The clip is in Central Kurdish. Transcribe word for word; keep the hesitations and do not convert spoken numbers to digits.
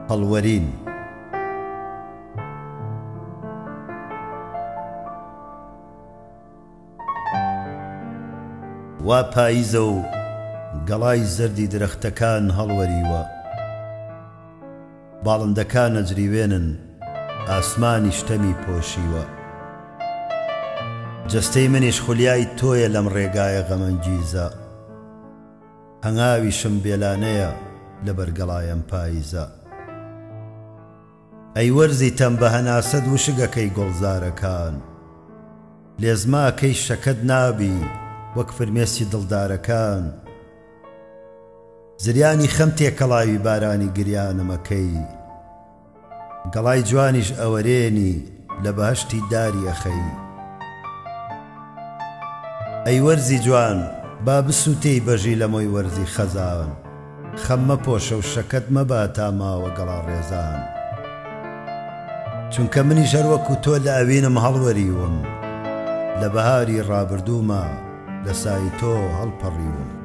هەڵوەرین وا پاییزە و گەڵای زەردی درەختەکان هەڵوەریوە، باڵندەکان ئەجریوێنن ئاسمانی شتەمی پۆشیوە، جەستەی منیش خولیای تۆیە لەم ڕێگایە غەمەنگیزە، هەنگاویشم بێلانەیە لەبەر گەڵایەم پاییزە. ئەی وەرزی تەم بە هەناسەد وشگەکەی گوڵزارەکان، لێزماکەی شەکەت نابی وەک فرمێسی دڵدارەکان، زریانی خەم تێکەڵاوی بارانی گریانمەکەی، گەڵای جوانیش ئەوەرێنی لە بەهەشتی داری ئەخەی. ئەی وەرزی جوان با بسووتەی بەژی لە مۆی وەرزی خەزان، خەم مەپۆشە و شەکەت مەبا تا ماوە گەڵا ڕێزان، چونکە منیش هەر وەکو تۆ لە ئەوینم هەڵوەریوم، لە بەهاری ڕابردوومە لە سای تۆ هەڵپەڕیوم.